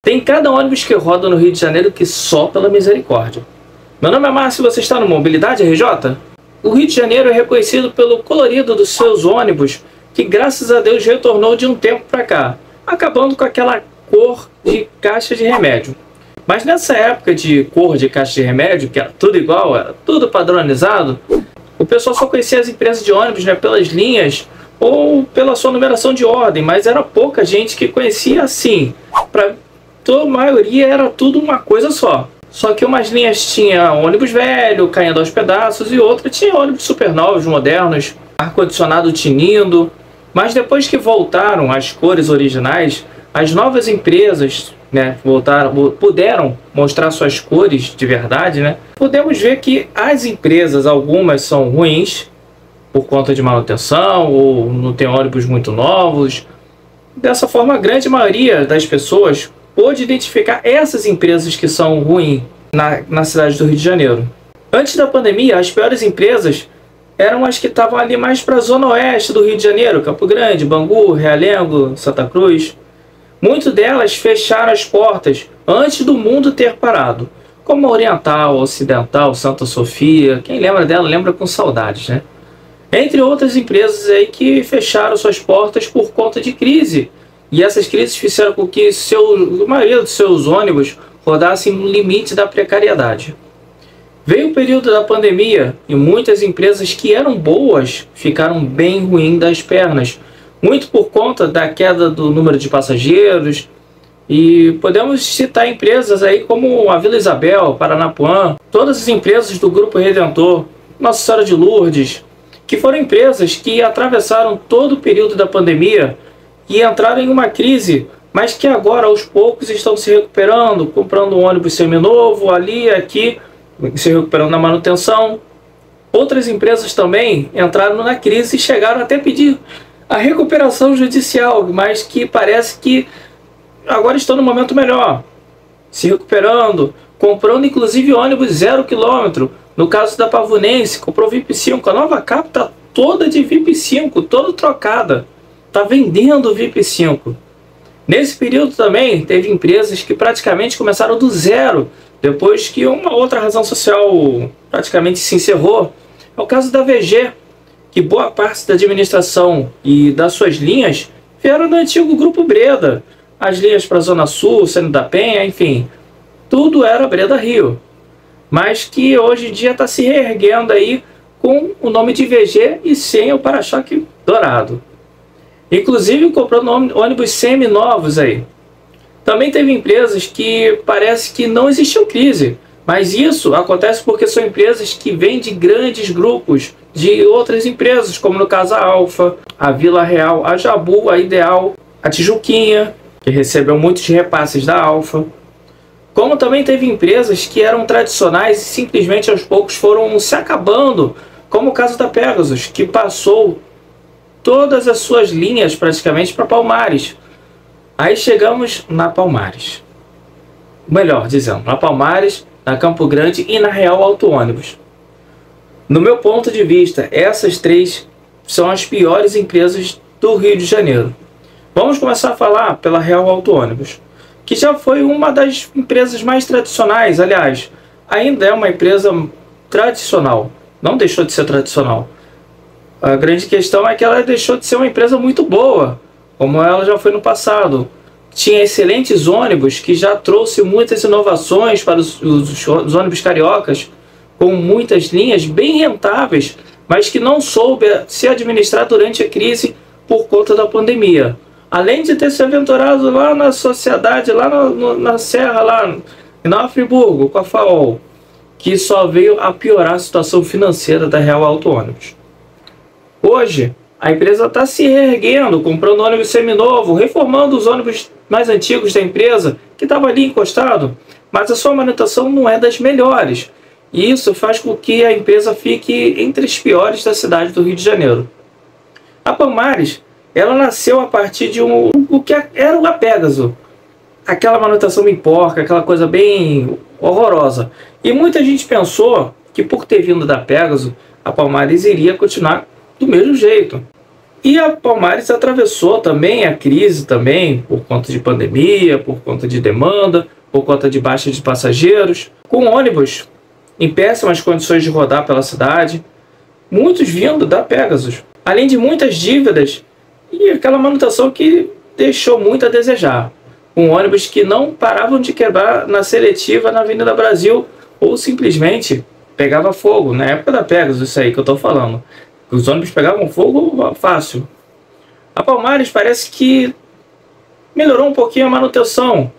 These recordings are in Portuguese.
Tem cada ônibus que roda no Rio de Janeiro que só pela misericórdia. Meu nome é Márcio e você está no Mobilidade RJ? O Rio de Janeiro é reconhecido pelo colorido dos seus ônibus, que graças a Deus retornou de um tempo para cá, acabando com aquela cor de caixa de remédio. Mas nessa época de cor de caixa de remédio, que era tudo igual, era tudo padronizado, o pessoal só conhecia as empresas de ônibus, né, pelas linhas ou pela sua numeração de ordem, mas era pouca gente que conhecia assim. Para a maioria era tudo uma coisa só. Só que umas linhas tinha ônibus velho, caindo aos pedaços, e outras tinha ônibus super novos, modernos, ar-condicionado tinindo. Mas depois que voltaram as cores originais, as novas empresas, né, puderam mostrar suas cores de verdade, né? Podemos ver que as empresas, algumas são ruins por conta de manutenção ou não tem ônibus muito novos. Dessa forma, a grande maioria das pessoas pôde identificar essas empresas que são ruins na cidade do Rio de Janeiro. Antes da pandemia, as piores empresas eram as que estavam ali mais para a zona oeste do Rio de Janeiro, Campo Grande, Bangu, Realengo, Santa Cruz. Muitas delas fecharam as portas antes do mundo ter parado, como a Oriental, Ocidental, Santa Sofia. Quem lembra dela lembra com saudades, né? Entre outras empresas aí que fecharam suas portas por conta de crise. E essas crises fizeram com que a maioria dos seus ônibus rodassem no limite da precariedade. Veio o período da pandemia e muitas empresas que eram boas ficaram bem ruins das pernas, muito por conta da queda do número de passageiros. E podemos citar empresas aí como a Vila Isabel, Paranapuã, todas as empresas do Grupo Redentor, Nossa Senhora de Lourdes, que foram empresas que atravessaram todo o período da pandemia e entraram em uma crise, mas que agora aos poucos estão se recuperando, comprando um ônibus seminovo ali e aqui, se recuperando na manutenção. Outras empresas também entraram na crise e chegaram até a pedir a recuperação judicial, mas que parece que agora estão no momento melhor, se recuperando, comprando inclusive ônibus 0 km. No caso da Pavunense, comprou VIP 5, a nova capa está toda de VIP 5, toda trocada. Está vendendo o VIP 5. Nesse período também teve empresas que praticamente começaram do zero, depois que uma outra razão social praticamente se encerrou. É o caso da VG, que boa parte da administração e das suas linhas vieram do antigo Grupo Breda. As linhas para a Zona Sul, Seno da Penha, enfim, tudo era Breda Rio. Mas que hoje em dia está se reerguendo aí com o nome de VG e sem o para-choque dourado. Inclusive comprando ônibus semi-novos aí. Também teve empresas que parece que não existiu crise, mas isso acontece porque são empresas que vêm de grandes grupos de outras empresas, como no caso a Alfa, a Vila Real, a Jabu, a Ideal, a Tijuquinha, que recebeu muitos repasses da Alfa. Como também teve empresas que eram tradicionais e simplesmente aos poucos foram se acabando, como o caso da Pegasus, que passou todas as suas linhas praticamente para Palmares. Aí chegamos na Palmares. Melhor dizendo, na Palmares, na Campo Grande e na Real Auto Ônibus. No meu ponto de vista, essas três são as piores empresas do Rio de Janeiro. Vamos começar a falar pela Real Auto Ônibus, que já foi uma das empresas mais tradicionais. Aliás, ainda é uma empresa tradicional, não deixou de ser tradicional. A grande questão é que ela deixou de ser uma empresa muito boa, como ela já foi no passado. Tinha excelentes ônibus, que já trouxe muitas inovações para os ônibus cariocas, com muitas linhas bem rentáveis, mas que não soube se administrar durante a crise por conta da pandemia. Além de ter se aventurado lá na sociedade, lá na Serra, lá em Nova Friburgo, com a FAOL, que só veio a piorar a situação financeira da Real Auto Ônibus. Hoje, a empresa está se reerguendo, comprando ônibus seminovo, reformando os ônibus mais antigos da empresa, que estava ali encostado, mas a sua manutenção não é das melhores. E isso faz com que a empresa fique entre as piores da cidade do Rio de Janeiro. A Palmares, ela nasceu a partir de o que era a Pegasus. Aquela manutenção bem porca, aquela coisa bem horrorosa. E muita gente pensou que por ter vindo da Pegasus, a Palmares iria continuar do mesmo jeito. E a Palmares atravessou também a crise também, por conta de pandemia, por conta de demanda, por conta de baixa de passageiros, com ônibus em péssimas condições de rodar pela cidade, muitos vindo da Pegasus, além de muitas dívidas e aquela manutenção que deixou muito a desejar, com ônibus que não paravam de quebrar na seletiva na Avenida Brasil ou simplesmente pegava fogo, na época da Pegasus, isso aí que eu estou falando. Os ônibus pegavam fogo fácil. A Palmares parece que melhorou um pouquinho a manutenção.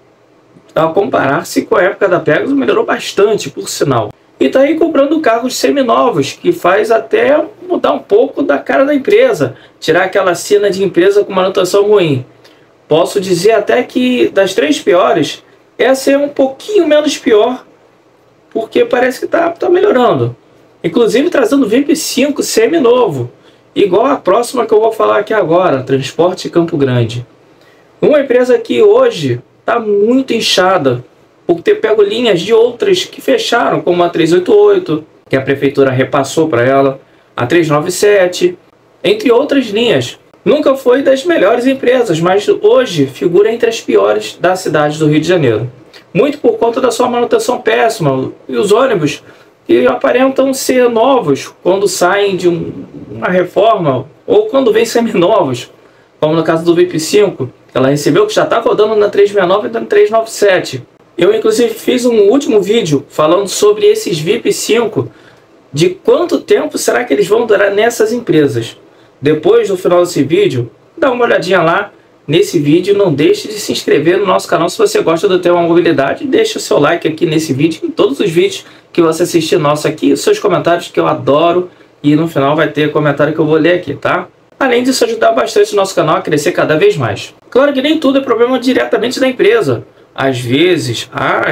Ao comparar-se com a época da Pegasus, melhorou bastante, por sinal. E está aí comprando carros seminovos, que faz até mudar um pouco da cara da empresa. Tirar aquela cena de empresa com manutenção ruim. Posso dizer até que das 3 piores, essa é um pouquinho menos pior, porque parece que está melhorando. Inclusive trazendo VIP5 semi-novo, igual a próxima que eu vou falar aqui agora, Transporte Campo Grande. Uma empresa que hoje está muito inchada, por ter pego linhas de outras que fecharam, como a 388, que a prefeitura repassou para ela, a 397, entre outras linhas. Nunca foi das melhores empresas, mas hoje figura entre as piores da cidade do Rio de Janeiro. Muito por conta da sua manutenção péssima, e os ônibus que aparentam ser novos quando saem de uma reforma ou quando vêm seminovos, como no caso do VIP5, que ela recebeu, que já está rodando na 369 e na 397. Eu inclusive fiz um último vídeo falando sobre esses VIP5, de quanto tempo será que eles vão durar nessas empresas. Depois do final desse vídeo, dá uma olhadinha lá nesse vídeo, não deixe de se inscrever no nosso canal se você gosta do tema mobilidade, deixa o seu like aqui nesse vídeo, em todos os vídeos que você assistir nosso aqui, os seus comentários que eu adoro, e no final vai ter comentário que eu vou ler aqui, tá? Além disso, ajudar bastante o nosso canal a crescer cada vez mais. Claro que nem tudo é problema diretamente da empresa. Às vezes,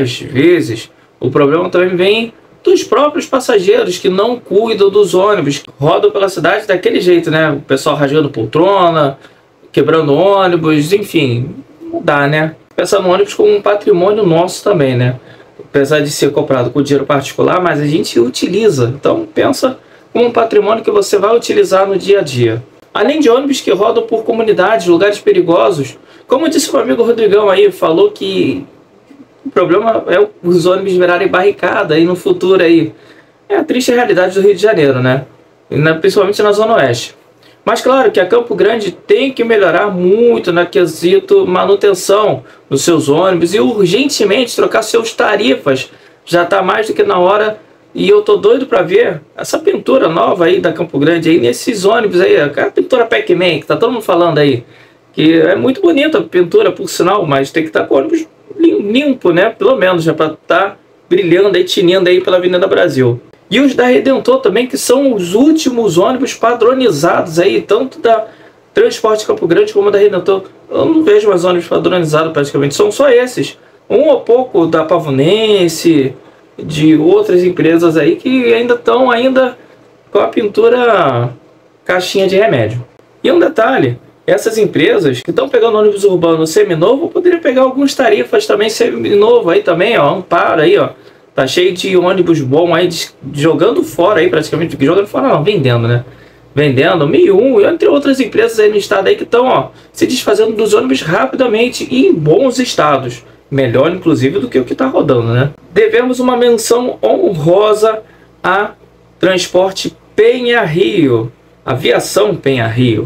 o problema também vem dos próprios passageiros que não cuidam dos ônibus, que rodam pela cidade daquele jeito, né? O pessoal rasgando poltrona, quebrando ônibus, enfim, não dá, né? Pensar no ônibus como um patrimônio nosso também, né? Apesar de ser comprado com dinheiro particular, mas a gente utiliza. Então pensa como um patrimônio que você vai utilizar no dia a dia. Além de ônibus que rodam por comunidades, lugares perigosos, como disse o meu amigo Rodrigão aí, falou que o problema é os ônibus virarem barricada aí no futuro aí. É a triste realidade do Rio de Janeiro, né? Principalmente na Zona Oeste. Mas claro que a Campo Grande tem que melhorar muito na quesito manutenção dos seus ônibus e urgentemente trocar seus tarifas. Já está mais do que na hora e eu tô doido para ver essa pintura nova aí da Campo Grande aí nesses ônibus aí, a pintura Pac-Man que tá todo mundo falando aí, que é muito bonita a pintura por sinal, mas tem que estar com o ônibus limpo, né? Pelo menos já para estar brilhando aí, tinindo aí pela Avenida Brasil. E os da Redentor também, que são os últimos ônibus padronizados aí, tanto da Transporte Campo Grande como da Redentor. Eu não vejo mais ônibus padronizados praticamente, são só esses. Um ou pouco da Pavunense, de outras empresas aí que ainda estão com a pintura caixinha de remédio. E um detalhe, essas empresas que estão pegando ônibus urbano seminovo, poderiam pegar algumas tarifas também seminovo aí também, ó, Amparo aí, ó. Tá cheio de ônibus bom aí, jogando fora aí praticamente, jogando fora não, vendendo, né? Vendendo, 1001 e entre outras empresas aí no estado aí que estão, ó, se desfazendo dos ônibus rapidamente e em bons estados. Melhor, inclusive, do que o que está rodando, né? Devemos uma menção honrosa a Transporte Penha Rio, Aviação Penha Rio,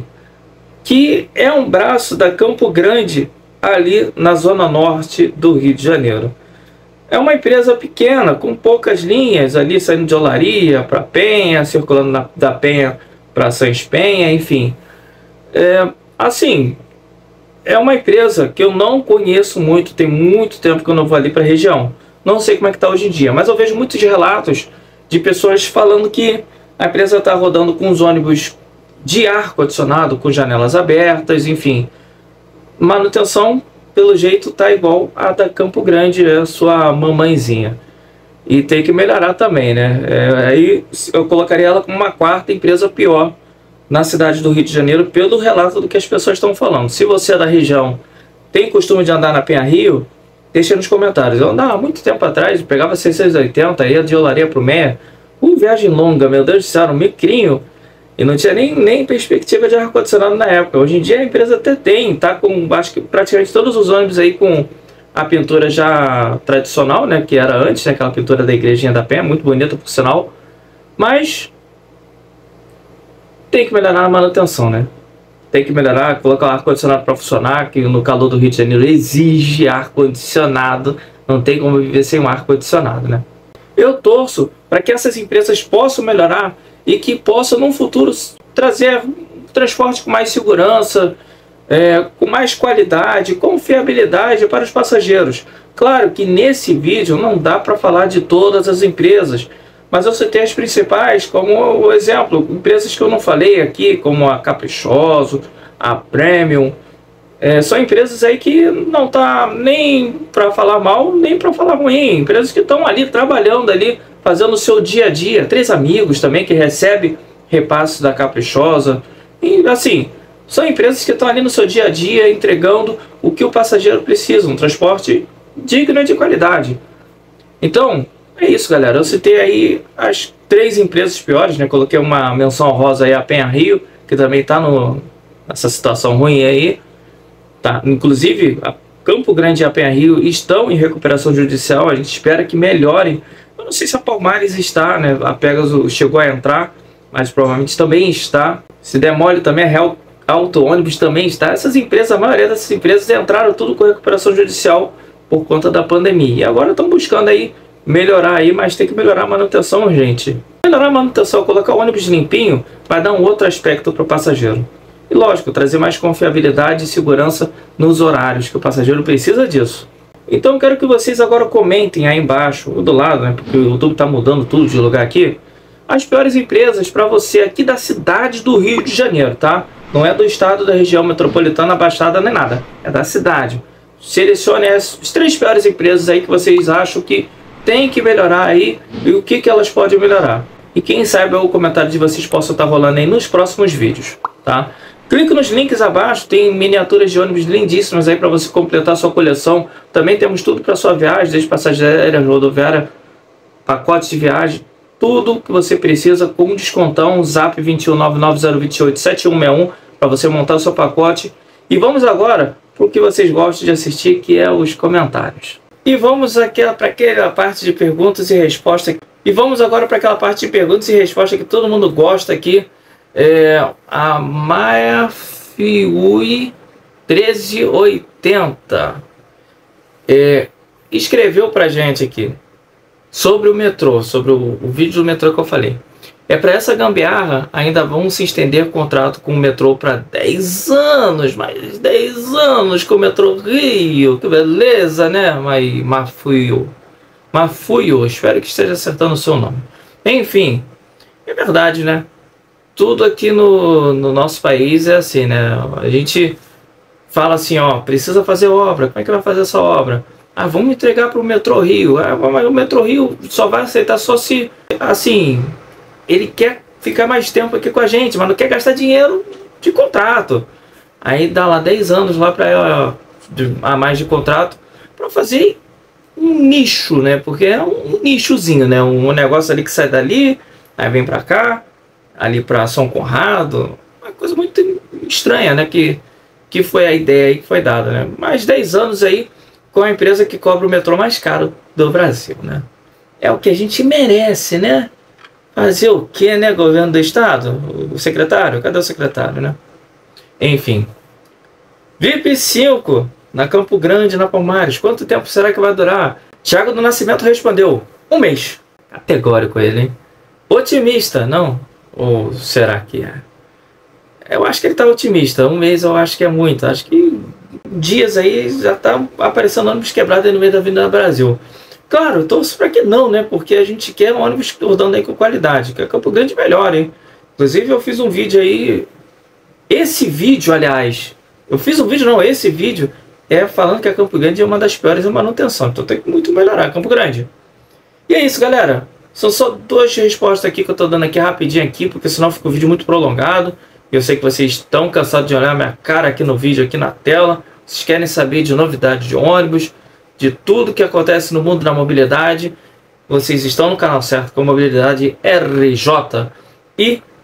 que é um braço da Campo Grande ali na zona norte do Rio de Janeiro. É uma empresa pequena, com poucas linhas ali, saindo de Olaria para Penha, circulando da Penha para Sans Penha, enfim. É uma empresa que eu não conheço muito, tem muito tempo que eu não vou ali para a região. Não sei como é que está hoje em dia, mas eu vejo muitos relatos de pessoas falando que a empresa está rodando com os ônibus de ar-condicionado, com janelas abertas, enfim. Manutenção, pelo jeito, tá igual a da Campo Grande, a sua mamãezinha. E tem que melhorar também, né? Aí eu colocaria ela como uma quarta empresa pior na cidade do Rio de Janeiro, pelo relato do que as pessoas estão falando. Se você é da região, tem costume de andar na Penha Rio, deixa nos comentários. Eu andava há muito tempo atrás, pegava 680, ia de Olaria para o Meia. Viagem longa, meu Deus do céu, um micrinho. E não tinha nem perspectiva de ar-condicionado na época. Hoje em dia a empresa até tem, tá com, acho que praticamente todos os ônibus aí com a pintura já tradicional, né, que era antes, né, aquela pintura da Igrejinha da Penha, muito bonita por sinal. Mas tem que melhorar a manutenção, né? Tem que melhorar, colocar o ar-condicionado para funcionar, que no calor do Rio de Janeiro exige ar-condicionado. Não tem como viver sem um ar-condicionado, né? Eu torço para que essas empresas possam melhorar e que possam, no futuro, trazer transporte com mais segurança, com mais qualidade, confiabilidade para os passageiros. Claro que nesse vídeo não dá para falar de todas as empresas, mas eu citei as principais, como o exemplo, empresas que eu não falei aqui, como a Caprichoso, a Premium. São empresas aí que não tá nem para falar mal, nem para falar ruim. Empresas que estão ali trabalhando ali, fazendo o seu dia a dia. Três Amigos também, que recebe repasses da Caprichosa. E assim, são empresas que estão ali no seu dia a dia, entregando o que o passageiro precisa, um transporte digno e de qualidade. Então, é isso, galera. Eu citei aí as 3 empresas piores, né? Coloquei uma menção honrosa aí a Penha Rio, que também está nessa situação ruim aí. Tá? Inclusive, a Campo Grande e a Penha Rio estão em recuperação judicial. A gente espera que melhorem. Eu não sei se a Palmares está, né? A Pegasus chegou a entrar, mas provavelmente também está. Se der mole também, a Real Auto Ônibus também está. Essas empresas, a maioria dessas empresas entraram tudo com recuperação judicial por conta da pandemia. E agora estão buscando aí melhorar aí, mas tem que melhorar a manutenção, gente. Melhorar a manutenção, colocar o ônibus limpinho, vai dar um outro aspecto para o passageiro. E lógico, trazer mais confiabilidade e segurança nos horários, que o passageiro precisa disso. Então eu quero que vocês agora comentem aí embaixo, ou do lado, né, porque o YouTube está mudando tudo de lugar aqui, as piores empresas para você aqui da cidade do Rio de Janeiro, tá? Não é do estado, da região metropolitana, Baixada, nem nada. É da cidade. Selecione as 3 piores empresas aí que vocês acham que tem que melhorar aí e o que elas podem melhorar. E quem sabe o comentário de vocês possa estar rolando aí nos próximos vídeos, tá? Clique nos links abaixo, tem miniaturas de ônibus lindíssimas aí para você completar sua coleção. Também temos tudo para sua viagem, desde passagem aérea, rodoviária, pacotes de viagem, tudo que você precisa com um descontão, zap 21990287161 para você montar o seu pacote. E vamos agora para o que vocês gostam de assistir, que é os comentários. E vamos para aquela parte de perguntas e respostas. E vamos agora para aquela parte de perguntas e respostas que todo mundo gosta aqui. A Maia Fiui 1380 escreveu pra gente aqui sobre o metrô, sobre o vídeo do metrô que eu falei. Para essa gambiarra, ainda vão se estender o contrato com o metrô para 10 anos, mais 10 anos com o metrô Rio, que beleza, né? Mafuio, espero que esteja acertando o seu nome. Enfim, é verdade, né? Tudo aqui no nosso país é assim, né? A gente fala assim, ó, precisa fazer obra. Como é que vai fazer essa obra? Ah, vamos entregar para o Metrô Rio. Mas o Metrô Rio só vai aceitar só se, assim, ele quer ficar mais tempo aqui com a gente, mas não quer gastar dinheiro de contrato. Aí dá lá 10 anos lá a mais de contrato para fazer um nicho, né? Porque é um nichozinho, né? Um negócio ali que sai dali, aí vem para cá, ali para São Conrado, uma coisa muito estranha, né, que foi a ideia aí que foi dada, né, mais 10 anos aí com a empresa que cobra o metrô mais caro do Brasil, né, é o que a gente merece, né, fazer o que, né, governo do estado, o secretário, cadê o secretário, né, enfim. VIP 5, na Campo Grande, na Palmares, quanto tempo será que vai durar? Thiago do Nascimento respondeu, 1 mês, categórico ele, hein, otimista, não. Ou será que é? Eu acho que ele está otimista. 1 mês eu acho que é muito. Acho que dias aí já está aparecendo ônibus quebrado aí no meio da Avenida Brasil. Claro, eu torço para que não, né? Porque a gente quer um ônibus rodando aí com qualidade. Que a Campo Grande melhor, hein? Inclusive eu fiz um vídeo aí. Esse vídeo, aliás. Eu fiz um vídeo, não. Esse vídeo falando que a Campo Grande é uma das piores em manutenção. Então tem que muito melhorar a Campo Grande. E é isso, galera. São só 2 respostas aqui que eu estou dando aqui rapidinho aqui, porque senão fica o vídeo muito prolongado. Eu sei que vocês estão cansados de olhar minha cara aqui no vídeo, aqui na tela. Vocês querem saber de novidades de ônibus, de tudo que acontece no mundo da mobilidade. Vocês estão no canal certo com Mobilidade RJ. E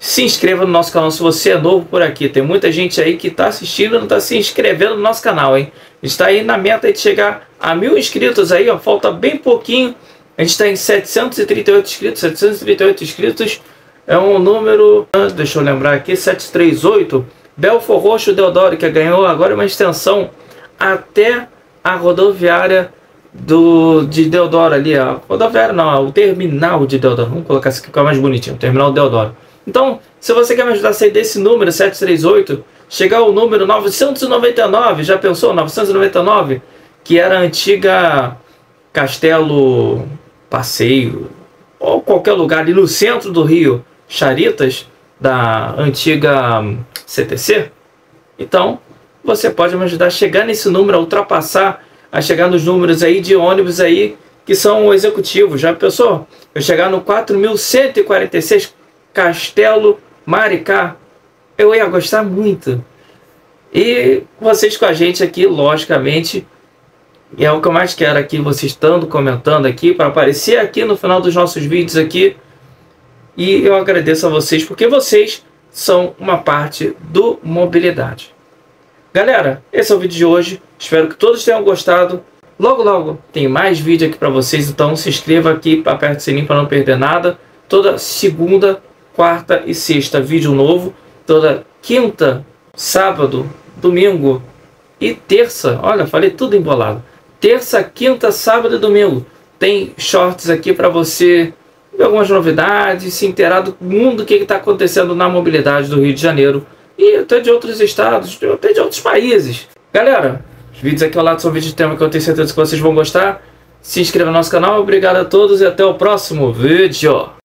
se inscreva no nosso canal se você é novo por aqui. Tem muita gente aí que está assistindo e não está se inscrevendo no nosso canal, hein? A gente está aí na meta de chegar a 1000 inscritos aí, ó. Falta bem pouquinho. A gente está em 738 inscritos. 738 inscritos é um número... Deixa eu lembrar aqui. 738. Belfort Roxo Deodoro, que ganhou agora uma extensão até a rodoviária de Deodoro ali. A rodoviária não, o terminal de Deodoro. Vamos colocar isso aqui que fica mais bonitinho. Terminal Deodoro. Então, se você quer me ajudar a sair desse número 738, chegar ao número 999, já pensou? 999, que era a antiga Castelo Passeio, ou qualquer lugar ali no centro do Rio, Charitas, da antiga CTC. Então, você pode me ajudar a chegar nesse número, a ultrapassar, a chegar nos números aí de ônibus aí, que são executivos. Já pensou? Eu chegar no 4146, Castelo Maricá, eu ia gostar muito. E vocês com a gente aqui, logicamente, é o que eu mais quero aqui, vocês estando comentando aqui, para aparecer aqui no final dos nossos vídeos aqui. E eu agradeço a vocês, porque vocês são uma parte do Mobilidade. Galera, esse é o vídeo de hoje, espero que todos tenham gostado. Logo, logo, tem mais vídeo aqui para vocês, então se inscreva aqui, aperte o sininho para não perder nada. Toda segunda, quarta e sexta vídeo novo, toda quinta, sábado, domingo e terça, olha, falei tudo embolado, terça, quinta, sábado e domingo tem shorts aqui para você ver algumas novidades, se inteirar do mundo, o que está acontecendo na mobilidade do Rio de Janeiro e até de outros estados, até de outros países. Galera, os vídeos aqui ao lado são vídeos de tema que eu tenho certeza que vocês vão gostar. Se inscreva no nosso canal, obrigado a todos e até o próximo vídeo.